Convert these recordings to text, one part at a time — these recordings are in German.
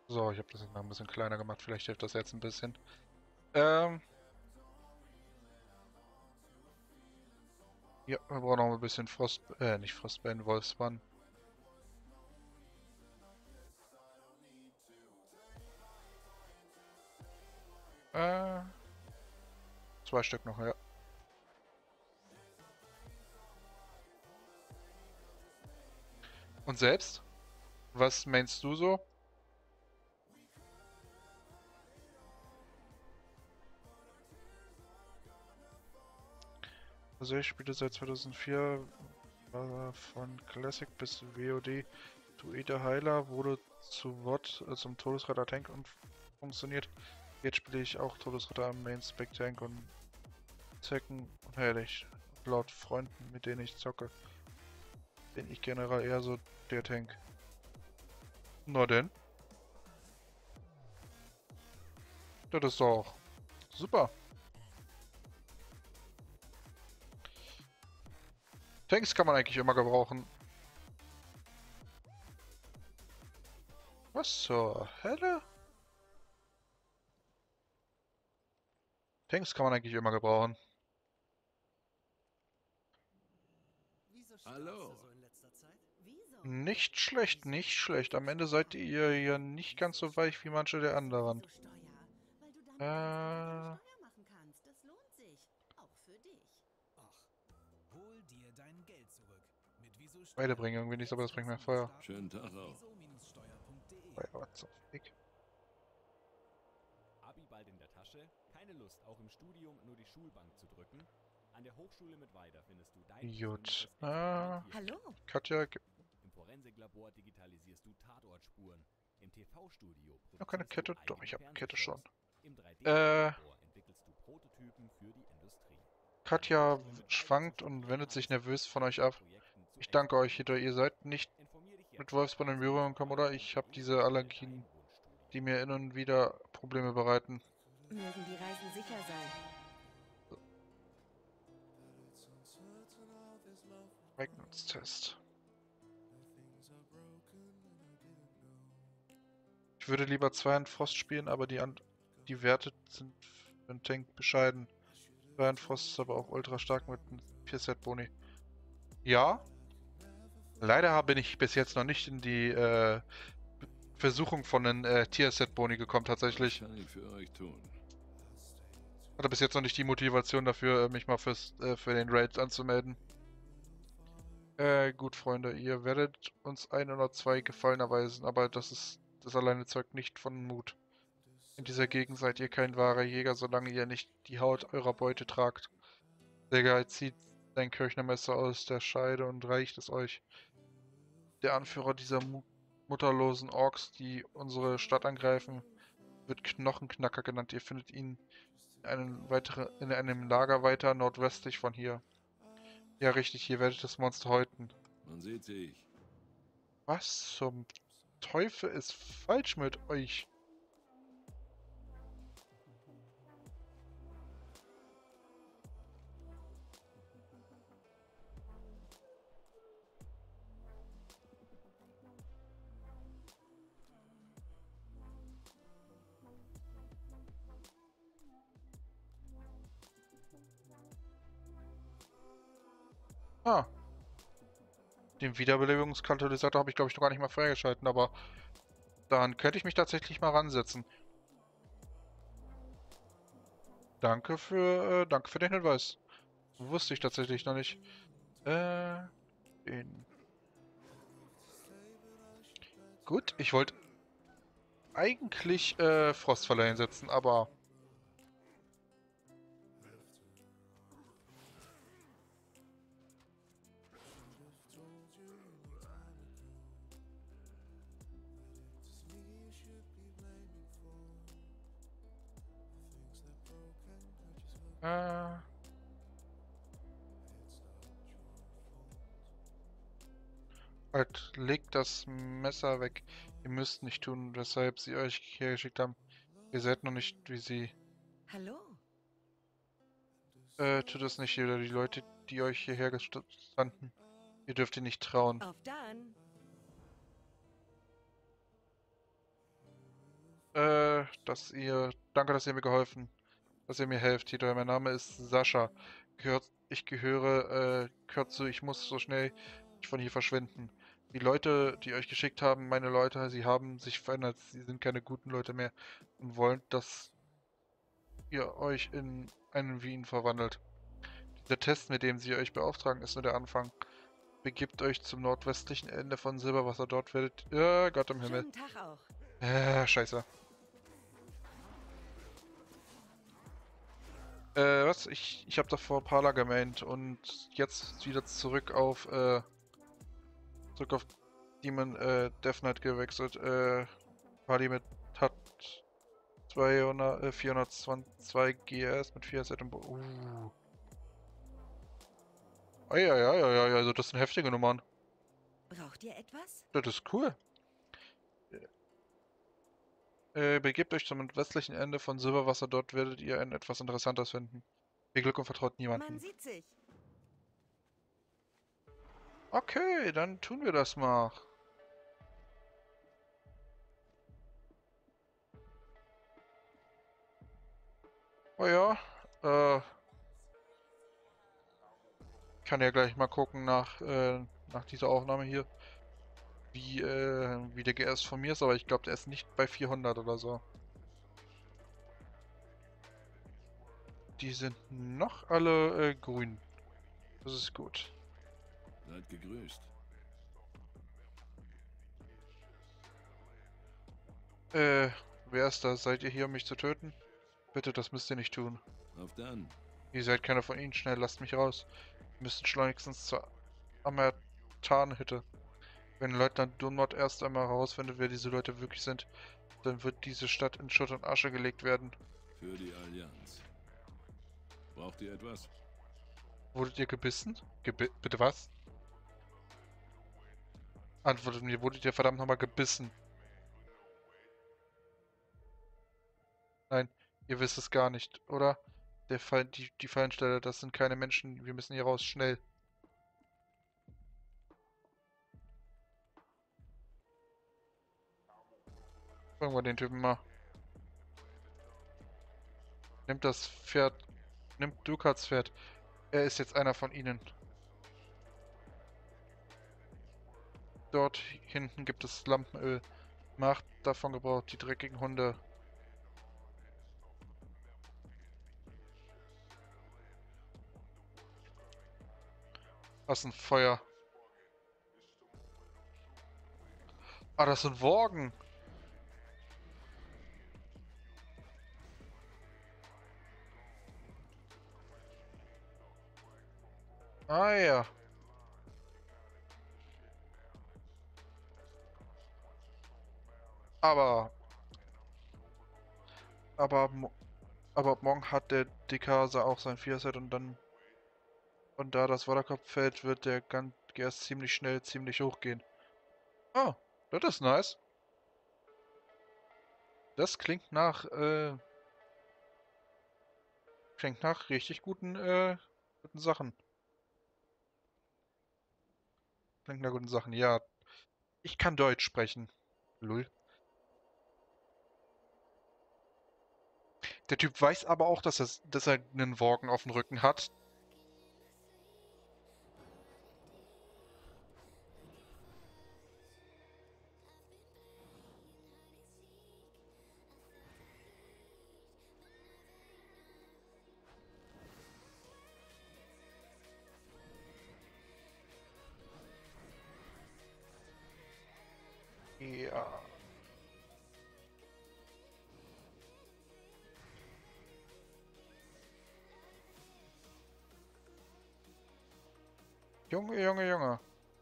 So, ich habe das jetzt noch ein bisschen kleiner gemacht. Vielleicht hilft das jetzt ein bisschen. Ähm, ja, wir brauchen noch ein bisschen nicht Frostbane, Wolfsbann. Äh, 2 Stück noch, ja. Und selbst? Was meinst du so? Also ich spiele seit 2004, war von Classic bis WoD. Druide Heiler wurde zu WoD, zum Todesritter Tank und funktioniert. Jetzt spiele ich auch Todesritter am Main Spec Tank und Zecken und herrlich. Laut Freunden, mit denen ich zocke, bin ich generell eher so der Tank. Na denn, das ist doch super. Tanks kann man eigentlich immer gebrauchen. Was zur Hölle? Tanks kann man eigentlich immer gebrauchen. Hallo. Nicht schlecht, nicht schlecht. Am Ende seid ihr ja nicht ganz so weich wie manche der anderen. Äh, Hol dir dein Geld zurück. Mit beide bringen irgendwie nichts, aber das bringt mehr Feuer. Schönen Tag auch. wieso-steuer.de. Feuer, was zum Fick. Abi bald in der Tasche, keine Lust, auch im Studium nur die Schulbank zu drücken? An der Hochschule mit Weida findest du dein Gut. persönliches Experimentierstudio. Hallo? Katja, Im Forensiklabor digitalisierst du Tatortspuren. Im TV-Studio noch keine produzierst du Kette? Doch, eigene ich habe Kette schon. Fernsehshows. Im Äh, 3D-Drucklabor entwickelst du Prototypen für die Industrie. An der Katja Hochschule mit Weida schwankt versuchen und wir wendet sich gemeinsam nervös von mit euch neuen ab. Projekten zu Ich danke euch, experimentieren. jedoch ihr seid nicht Informier dich mit jetzt Wolfsburg in auf Berührung gekommen, oder? Ich habe diese www.beruf-dein Allergien, Wunschstudio. die mir hin und wieder Probleme bereiten. Mögen die Reisen sicher sein. Eignungstest. Ich würde lieber 2 Frost spielen, aber die Werte sind für einen Tank bescheiden. 2 Frost ist aber auch ultra stark mit einem 4-Set-Boni. Ja, leider bin ich bis jetzt noch nicht in die Versuchung von einem Tier-Set-Boni gekommen, Was tatsächlich. kann ich für euch tun? Hatte bis jetzt noch nicht die Motivation dafür, mich mal für den Raid anzumelden. Gut, Freunde, ihr werdet uns 1 oder 2 Gefallen erweisen, aber das alleine zeugt nicht von Mut. In dieser Gegend seid ihr kein wahrer Jäger, solange ihr nicht die Haut eurer Beute tragt. Der Geist zieht sein Kirchnermesser aus der Scheide und reicht es euch. Der Anführer dieser mutterlosen Orks, die unsere Stadt angreifen, wird Knochenknacker genannt. Ihr findet ihn in einem Lager weiter nordwestlich von hier. Ja, richtig, hier werdet das Monster häuten. Man sieht sich. Was zum Teufel ist falsch mit euch? Ah, den Wiederbelebungskatalysator habe ich glaube ich noch gar nicht mal freigeschalten, aber dann könnte ich mich tatsächlich mal ransetzen. Danke für den Hinweis. Wusste ich tatsächlich noch nicht. Äh, den. Gut, ich wollte eigentlich Frostfalle einsetzen, aber äh, halt, legt das Messer weg. Ihr müsst nicht tun, weshalb sie euch hergeschickt haben. Ihr seid noch nicht wie sie. Hallo? Tut es nicht, oder die Leute, die euch hierher gestanden. Ihr dürft ihr nicht trauen. Auf dann. Danke, dass ihr mir dass ihr mir helft. Hier, mein Name ist Sascha. Gehört zu, ich muss so schnell von hier verschwinden. Die Leute, die euch geschickt haben, meine Leute, sie haben sich verändert. Sie sind keine guten Leute mehr und wollen, dass ihr euch in einen Wien verwandelt. Der Test, mit dem sie euch beauftragen, ist nur der Anfang. Begebt euch zum nordwestlichen Ende von Silberwasser. Dort werdet... Gott im Himmel. Schönen Tag auch. Scheiße. Was? Ich habe davor Parla gemeint und jetzt wieder zurück auf Demon, Death Knight gewechselt. Parliament hat 422 GS mit 4 Set und... Ja, also das sind heftige Nummern. Braucht ihr etwas? Das ist cool. Begebt euch zum westlichen Ende von Silberwasser, dort werdet ihr etwas Interessantes finden. Viel Glück und vertraut Man niemanden. sieht sich. Okay, dann tun wir das mal. Oh ja, kann ja gleich mal gucken nach dieser Aufnahme hier, wie der GS von mir ist, aber ich glaube, der ist nicht bei 400 oder so. Die sind noch alle grün. Das ist gut. Seid gegrüßt. Wer ist da? Seid ihr hier, um mich zu töten? Bitte, das müsst ihr nicht tun. Auf dann. Ihr seid keiner von ihnen. Schnell, lasst mich raus. Wir müssen schleunigstens zur Amertan-Hütte. Wenn Leutnant Dunmont erst einmal herausfindet, wer diese Leute wirklich sind, dann wird diese Stadt in Schutt und Asche gelegt werden. Für die Allianz. Braucht ihr etwas? Wurdet ihr gebissen? Bitte was? Antwortet mir, wurdet ihr verdammt nochmal gebissen? Nein, ihr wisst es gar nicht, oder? Die Fallensteller, das sind keine Menschen. Wir müssen hier raus, schnell. Fragen wir den Typen mal. Nimmt das Pferd. Nimmt Dukats Pferd. Er ist jetzt einer von ihnen. Dort hinten gibt es Lampenöl. Macht davon Gebrauch, die dreckigen Hunde. Was ein Feuer. Ah, das sind Worgen. Ah ja. Aber... Aber... Aber morgen hat der Dikase auch sein 4-Set und dann... Und da das Vorderkopf fällt, wird der GS ziemlich schnell ziemlich hoch gehen. Oh, das ist nice. Das klingt nach richtig guten Sachen. Klingt nach guten Sachen, ja. Ich kann Deutsch sprechen. Lull. Der Typ weiß aber auch, dass er einen Worgen auf dem Rücken hat. Ja. Junge.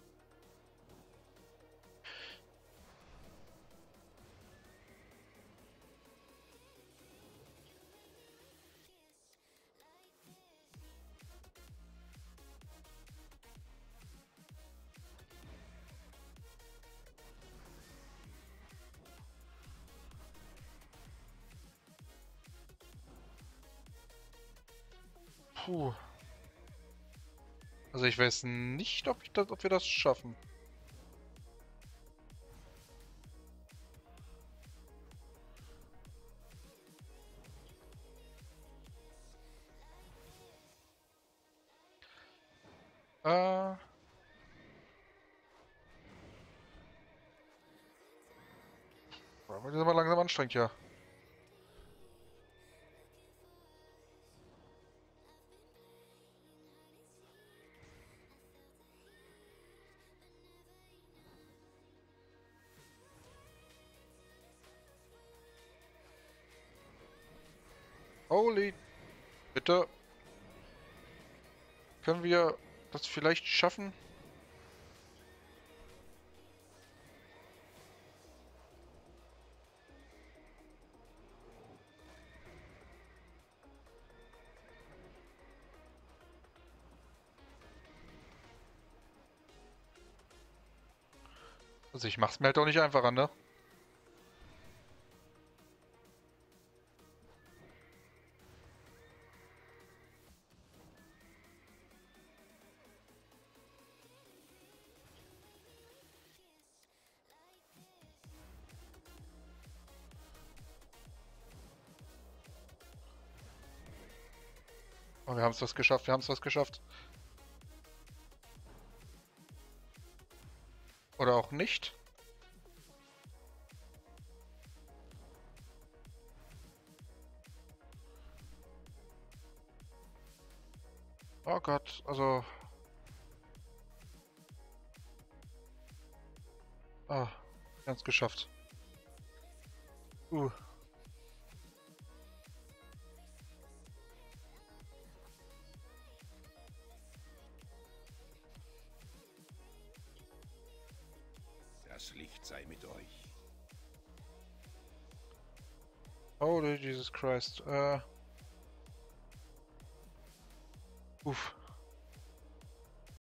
Puh. Also ich weiß nicht, ob wir das schaffen. Äh. Boah, das ist aber langsam anstrengend, ja. Holy. Bitte. Können wir das vielleicht schaffen? Also ich mach's mir halt auch nicht einfacher, ne? Oh, wir haben es was geschafft, wir haben es was geschafft. Oder auch nicht. Oh Gott, also... Ah, wir haben es geschafft. Uh. Das Licht sei mit euch. Holy Jesus Christ. Uff.